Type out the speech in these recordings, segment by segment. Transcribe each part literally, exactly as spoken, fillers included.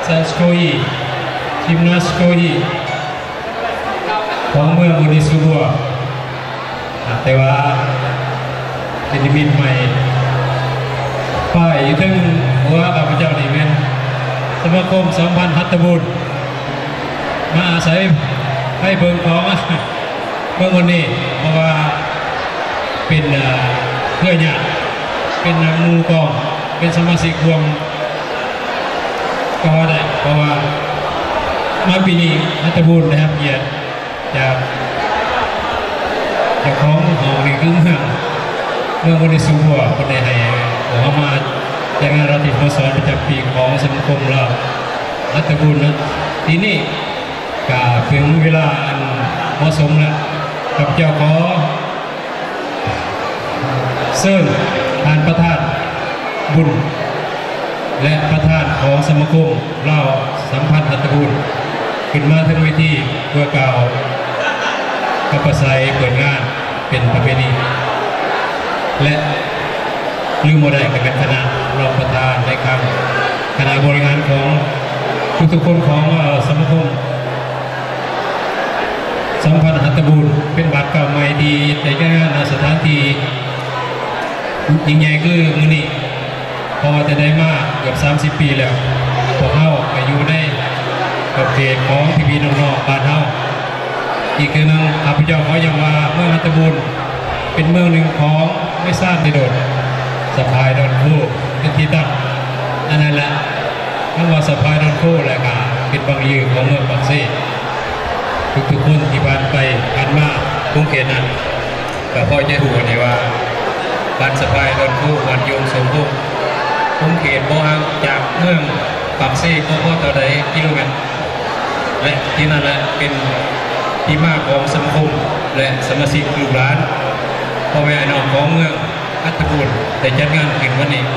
ซาสโกอีจิมนาสโกอีของเมืองอุนิซูบัวแต่ว่าเป็นนิมิตใหม่ป้ายอยู่ถึงหัวข้าพเจ้านี่เป็นสมาคมสัมพันธ์ฮัตตบุญมาอาศัยให้เบิ่งของเบิ่งคนนี้เพราะว่าเป็นเพื่อนญาติเป็นหมู่กองเป็นสมาชิกรวมก็ว่าได้เพราะว่ามาปีนี้ฮัตตบุญนะครับเกียรติจากจากของของในคือเมืองเมืองอุนิซูบัวคนในไทยเขามาจากงานรัฐพิธีประจำปีของสมาคมเราฮัตตบุญนะที่นี่ก็เป็นเวลาอันเหมาะสมแล้วกับเจ้าขอเซิร์นทานประธานบุญและประธานของสมาคมเราสัมพันธ์ฮัตตบุญขึ้นมาทั้งเวทีเพื่อกล่าวกับประสัยเปิดงานเป็นประเพณีและลืมโมได้กับเป็นคณะรองประธานในครั้งคณะบริหารของทุกๆคนของสมาคมสัมพันธ์ฮัตตบุญเป็นบัตรเก่าใหม่ดีแต่ก็ในสถานที่ยิ่งใหญ่คือมือนี้พอจะได้มากเกือบสามสิบปีแล้วพวกเขาไปอยู่ในประเทศของพี่พี่น้องๆบ้านเขาอีกคือนึงอาพเจ้าเขายังว่าเมืองฮัตตบุญเป็นเมืองหนึ่งของไม่ทราบในโดดสะพายดอนคู่เป็นที่ตั้งอันนั้นแหละคำว่าสะพายดอนคู่แหละค่ะเป็นบางยืนของเมืองปักเซ่ทุกๆคนที่ผ่านไปผ่านมาคุ้งเขตนั้นแต่พ่อจะรู้ในว่าบ้านสะพายดอนคู่วันยงสมบูรณ์คุ้งเขตบ่ห่างจากเมืองปักเซ่ก็พอต่อใดกิโลเมตรและที่นั่นแหละเป็นที่มาของสมาคมและสมาชิกลูกหลานพ่อแม่น้องของเมืองฮัตตบุญแต่จัดงานขึ้นวันนี้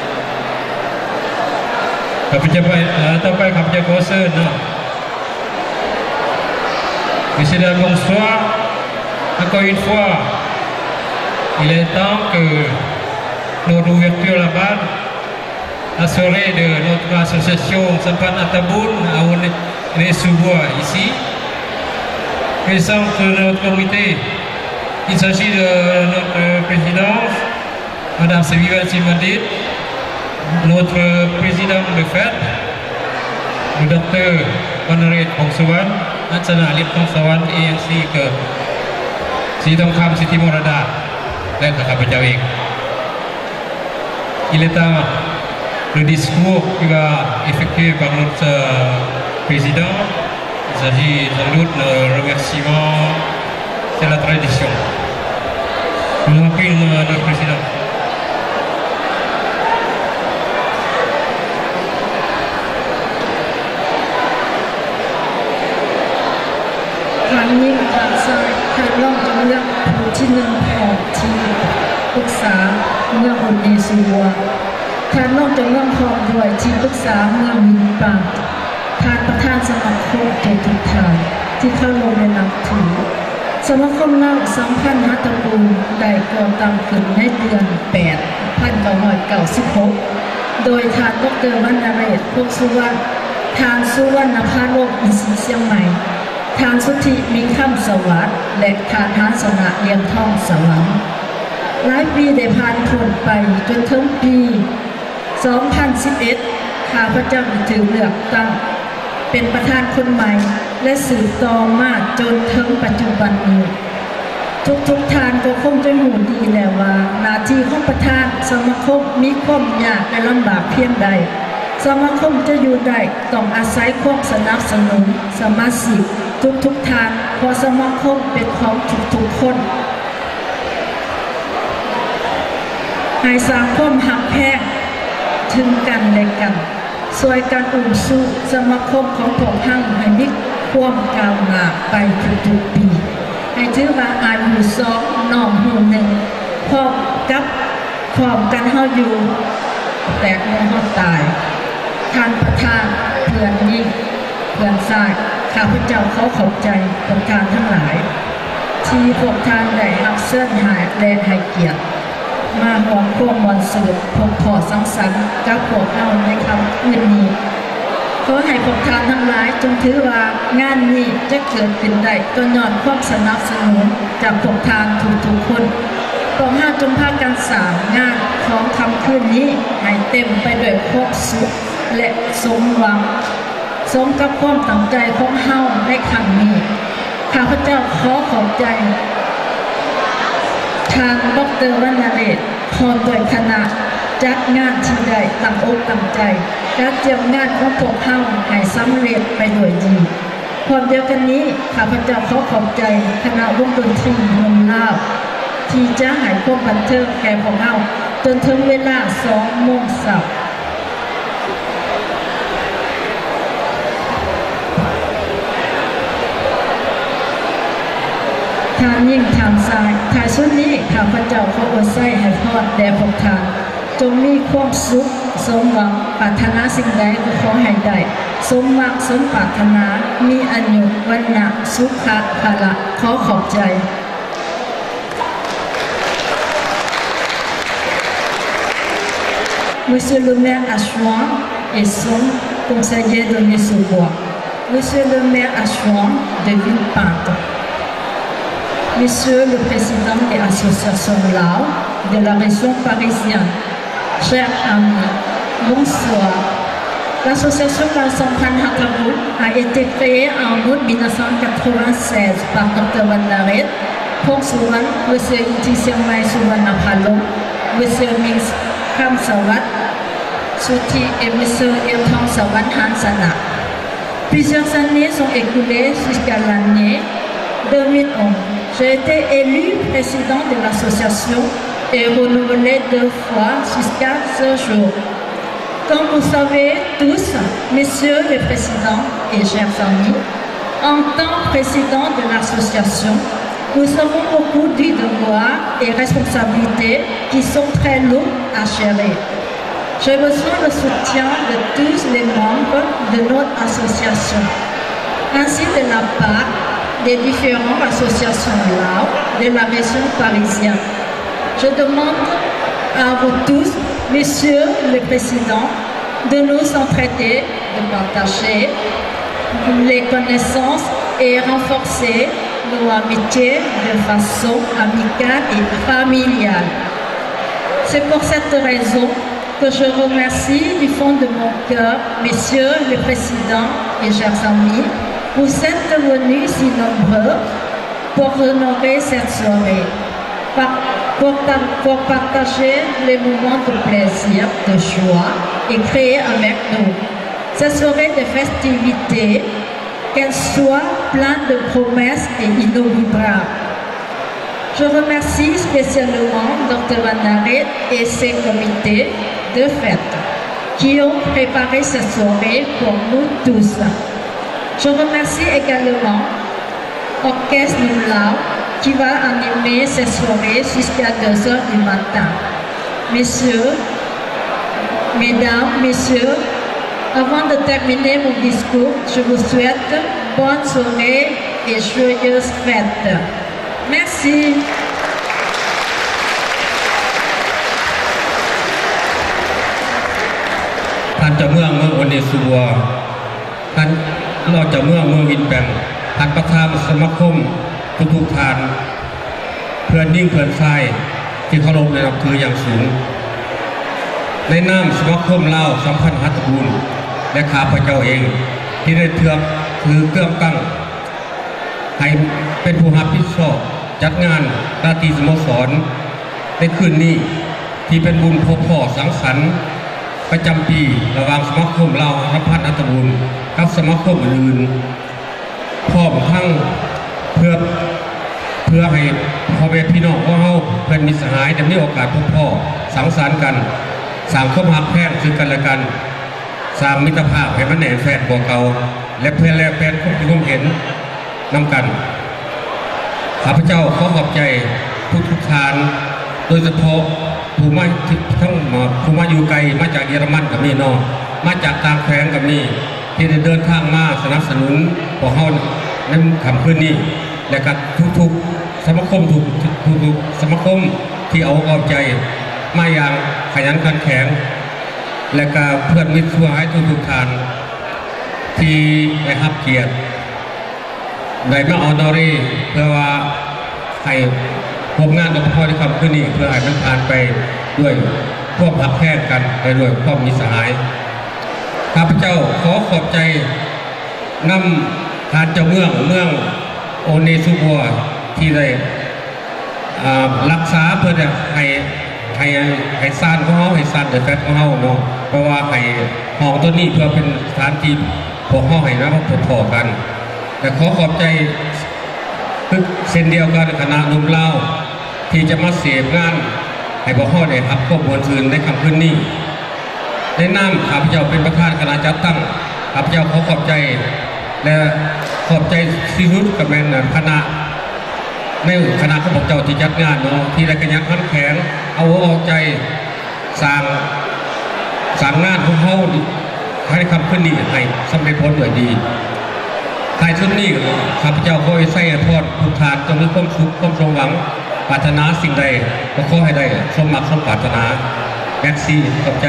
ข้าพเจ้าไปต่อไปข้าพเจ้าขอเชิญเนาะMonsieur le bonsoir encore une fois il est temps que notre ouverture là-bas la soirée de notre association Sampan Ataboun à Onesubua ici présente notre comité. Il s'agit de notre présidente, Madame Sevival Simandit, notre président de fête, le docteur Honoré Pongsawan, Natsana Lip Pongsawan, et ainsi que Sidong Kham Siti Morada, et Kakapajawik. Il est temps le discours qui va effectuer par notre président. Il s'agit sans doute de remerciement, c'est la tradition. Je vous en prie, notre président. ทางยิ่งทางซ้ายทางล่องจงเลือกผู้ที่หนึ่งของทีมปรึกษาเมืองอุนิซูบัวทางล่องจงเลือกพร้อมด้วยทีมปรึกษาเมืองมินปางทางประธานสมาคมทุกๆท่านที่เข้าลงในนับถือสมาคมเล่าสัมพันธ์ฮัตตบุญได้ก่อตั้งขึ้นในเดือนแปดพันเก้าร้อยเก้าสิบหกโดยทานดร.วรรณเรศพงษ์สุวรรณทานสุวรรณภาโลกอินทรีเชียงใหม่ทานสุทธิมีคำสวัสดิ์และทานฮัสนะเลียงทองสวรรค์หลายปีได้ผ่านพ้นไปจนถึงปีสองพันสิบเอ็ดข้าพเจ้าถือเลือกตั้งเป็นประธานคนใหม่และสืบต่อมาจนถึงปัจจุบันนี้ทุกๆทานก็คงจะหูดีแล้วว่าหน้าที่ของประธานสมาคมมีความยากและลำบากเพียงใดสมาคมจะอยู่ได้ต้องอาศัยความสนับสนุนสมาชิกทุกๆทานเพราะสมาคมเป็นของทุกๆคนให้สร้างความหักแพงถึงกันและกันช่วยกันอุ้มสู้สมาคมของพวกท่านให้มีความก้าวหน้าไปทุกๆปีให้ถือว่าอายุสองน้องหูหนึ่งพร้อมกับพร้อมกันเฮาอยู่แตกในห้องตายท่านประธานเพื่อนยิ่งเพื่อนสายข้าพเจ้าเขาเข้าใจพวกท่านทั้งหลายที่พวกท่านได้รับเสื้อหายและให้เกียรติมาหวงพวกมวลสืบพวกขอสังสรรค์กับพวกเราในคำคืนนี้ขอให้พวกท่านทั้งหลายจงถือว่างานนี้จะเกิดขึ้นได้ก็ย้อนความสนับสนุนจากพวกท่านทุกๆคนขอให้จงพากันสร้างงานของค่ำคืนนี้ให้เต็มไปด้วยความสุขและสมหวังสมกับความตั้งใจของเฮาในครั้งนี้ข้าพเจ้าขอขอบใจทางดร.วรรณเรศพร้อมด้วยคณะจัดงานที่ได้ตั้งอกตั้งใจการเตรียมงานของพวกเฮาให้สำเร็จไปโดยดีพร้อมเดียวกันนี้ข้าพเจ้าขอขอบใจคณะวงดนตรีเมืองลาวที่จะให้ความบันเทิงแก่พวกเฮาจนถึงเวลาสองโมงเช้าทานยิ่งทางซ้ายถ่ายชุดนี้ข้าพเจ้าขออวยไส้ให้พรแด่พวกท่านจงมีความสุขสมหวังปรารถนาสิ่งใดก็ขอให้ได้สมมักสมปรารถนามีอายุวันนะสุขะภะละขอขอบใจMonsieur le maire Achouan et son conseiller de Messoubois, Monsieur le maire Achouan de Villepinte, Monsieur le président de l'association Lao de la région parisienne, chers amis, bonsoir. L'association Kalsampan Hataboul a été créée en août mille neuf cent quatre-vingt-seize par Dr Wandaret, Pong Suwan, Monsieur Uti Siamai Suwanapalo, Monsieur Mings Kam Sawat, Suti et Monsieur Ilham Sawan Hansana. Plusieurs années sont écoulées jusqu'à l'année deux mille onze. J'ai été élu président de l'association et renouvelé deux fois jusqu'à ce jour. Comme vous savez tous, Messieurs les présidents et chers amis, en tant que président de l'association, nous avons beaucoup de devoirs et responsabilités qui sont très lourds à gérer. J'ai besoin du soutien de tous les membres de notre association, ainsi de la part des différentes associations Lao de la région parisienne. Je demande à vous tous, Messieurs le Président, de nous entraider, de partager les connaissances et renforcer nos amitiés de façon amicale et familiale. C'est pour cette raison que je remercie du fond de mon cœur, Messieurs le Président et chers amis, vous êtes venus si nombreux pour honorer cette soirée, pour, pour partager les moments de plaisir, de joie et créer avec nous cette soirée de festivités, qu'elle soit pleine de promesses et inoubliable. Je remercie spécialement Dr Wandaret et ses comités de fête qui ont préparé cette soirée pour nous tous. Je remercie également l'Orchestre Lao qui va animer cette soirée jusqu'à deux heures du matin. Messieurs, Mesdames, Messieurs, avant de terminer mon discours, je vous souhaite bonne soirée et joyeuse fête. Merci. ท่านเจ้าเมืองเมืองโอเนซัวท่านรองเจ้าเมืองเมืองวินแปงท่านประธานสมาคมทุกๆท่านเพื่อนนิ่งเพื่อนทรายที่เคารพในนับถืออย่างสูงในนามสมาคมลาวสัมพันธ์ฮัตบูลและข้าพเจ้าเองที่ได้เทือกถือเครื่องตั้งให้เป็นผู้รับผิดชอบจัดงานราตรีสโมสรในคืนนี้ที่เป็นบุญพบพ่อสังสรรค์ประจำปีระหว่างสมาคมลาวสัมพันธ์ฮัตบูลกับสมาคมอื่นพร้อมทั้งเพื่อเพื่อให้พ่อแม่พี่น้องของเราเพื่อนมิตรสหายได้มีโอกาสพบพ่อสังสรรค์กันสร้างความหักแพงซึ่งกันและกันสร้างมิตรภาพให้มันแน่นแฟ้นกว่าเก่าและเพื่อแลกเปลี่ยนความคิดความเห็นนำกันข้าพเจ้าขอขอบใจทุกทุกทานโดยเฉพาะผู้มาทั้งผู้มาอยู่ไกลมาจากเยอรมันกับนี่นอมาจากต่างแขวงกับนี่ที่ได้เดินทางมาสนับสนุนพวกเขาในค่ำคืนนี้และกับทุกๆสมาคมทุกทุกสมาคมที่เอาเอาใจมาอย่างขยันขันแข็งและกับเพื่อนมิตรทั่วให้ทุกๆทานที่ได้รับเกียรติได้มาออนอรีเพื่อว่าให้พบงานกับพ่อที่คำขึ้นนี้เพื่อให้มันผ่านไปด้วยพวกพักแพทย์กันไปด้วยความมิตรสหายข้าพเจ้าขอขอบใจนำทานเจ้าเมืองเมืองโอเนซุบัวที่ได้รักษาเพื่อให้ให้ให้ซานของเขาให้ซานเดอะแฟตของเขาเนาะเพราะว่าให้ห้องตัวนี้เพื่อเป็นสถานที่พวกเขาให้นะพวกพอกันแต่ขอขอบใจเส้นเดียวกันคณะนุ่มเล่าที่จะมาเสียงานให้พวกเขาได้รับข้อมูลคืนในคำขึ้นนี้ในนามข้าพเจ้าเป็นประธานคณะจัดตั้งข้าพเจ้าขอขอบใจและขอบใจที่สุดกับแม่นคณะในคณะของพวกเจ้าที่จัดงานเนาะที่ได้กระยันขันแข็งเอาออกใจสร้างสร้างงานของเขาให้คำขึ้นนี้ให้สำเร็จผลด้วยดีท้ายสุดนี้ข้าพเจ้าขอให้ใส่ทอดทุกทานจงมีความสุขความสมหวังปรารถนาสิ่งใดก็ขอให้ได้สมหวังสมปรารถนาแม็กซี่ขอบใจ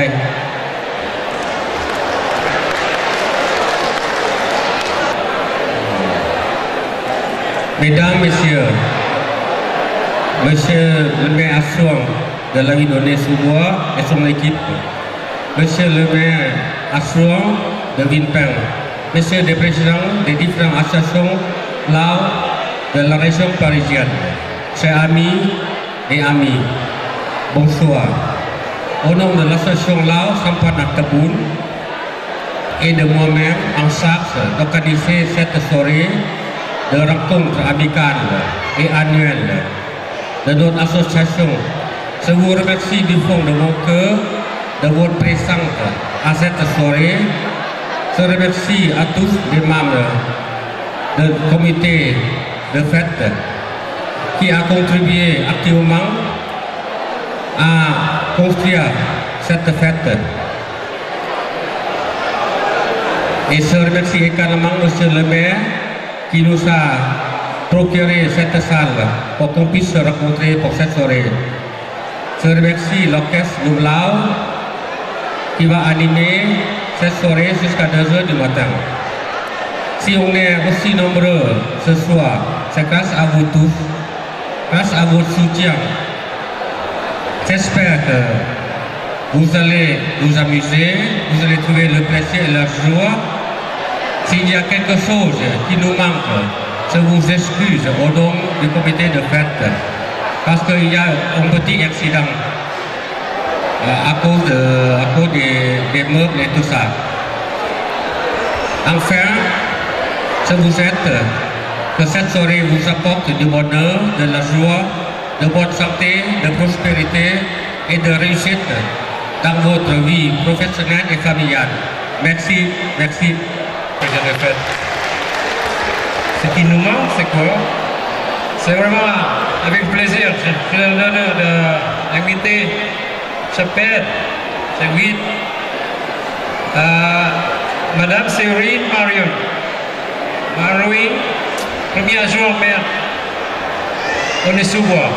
Mesdames, Messieurs, Monsieur le maire Assouan de la ville d'Oné-sous-Bois et son équipe, Monsieur le maire Assouan de Vinpeng, Monsieur le président des différentes associations Lao de la région parisienne, chers amis et amis, bonsoir. Au nom de l'association Lao Sampanak Taboun et de moi-même en charge d'organiser cette soirée de rencontre amicale et annuelle de notre association. Je vous remercie du fond de mon cœur de votre présence à cette soirée. Je remercie à tous les membres du comité de fête qui a contribué activement à construire cette fête. Et je remercie également Monsieur le maire qui nous a procuré cette salle pour qu'on puisse se rencontrer pour cette soirée. Je remercie l'orchestre Noumlao qui va animer cette soirée jusqu'à deux heures du matin. Si on est aussi nombreux ce soir, c'est grâce à vous tous, grâce à votre soutien. J'espère que vous allez vous amuser, vous allez trouver le plaisir et la joie. S'il y a quelque chose qui nous manque, je vous excuse au nom du comité de fête parce qu'il y a un petit accident à cause, de, à cause des, des meubles et tout ça. Enfin, je vous souhaite que cette soirée vous apporte du bonheur, de la joie, de bonne santé, de prospérité et de réussite dans votre vie professionnelle et familiale. Merci, merci. De fête. Ce qui nous manque, c'est quoi? C'est vraiment avec plaisir. J'ai l'honneur d'inviter ce père, ce guide, euh, Madame Séverine Marion. Maroui, premier adjoint maire. On est sous bois.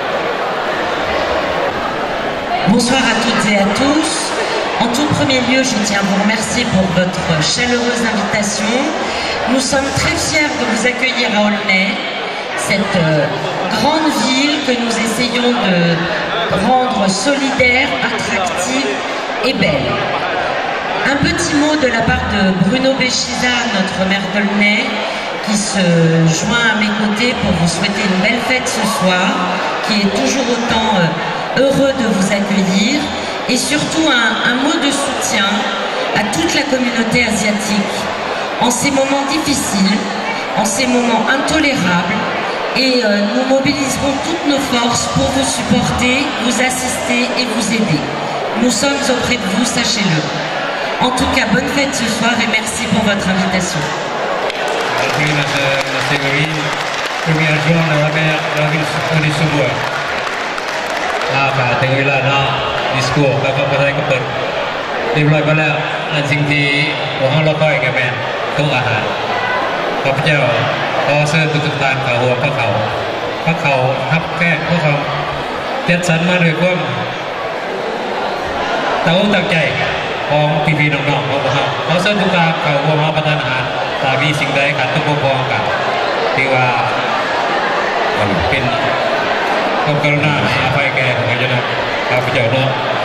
Bonsoir à toutes et à tous. En tout premier lieu, je tiens à vous remercier pour votre chaleureuse invitation. Nous sommes très fiers de vous accueillir à Aulnay, cette euh, grande ville que nous essayons de rendre solidaire, attractive et belle. Un petit mot de la part de Bruno Béchiza, notre maire d'Aulnay, qui se joint à mes côtés pour vous souhaiter une belle fête ce soir, qui est toujours autant euh, heureux de vous accueillir. Et surtout un, un mot de soutien à toute la communauté asiatique en ces moments difficiles, en ces moments intolérables, et euh, nous mobiliserons toutes nos forces pour vous supporter, vous assister et vous aider. Nous sommes auprès de vous, sachez-le. En tout cas, bonne fête ce soir et merci pour votre invitation. Merci, Mme Séverine, première adjointe de la maire de la ville de Sous-Bois. Ah, bah, t'es là, non. Discours แล้วก็ประธานก็เปิดเรียบร้อยไปแล้วอันสิ่งที่พวกเรารอคอยกันแม่โต๊ะอาหารข้าพเจ้าขอเชิญทุกท่านเข้าหัวพระเขาพระเขาทับแค่พวกเขาจัดสรรมาด้วยความตั้งอกตั้งใจของพี่ๆน้องๆของพวกเขาขอเชิญทุกท่านเข้าหัววมาประทานอาหารตามีสิ่งใดขัดต้องปกครองกันที่ว่าเป็นความกรุณาอภัยแก่ของพระเจ้าข้าพเจ้าเนาะ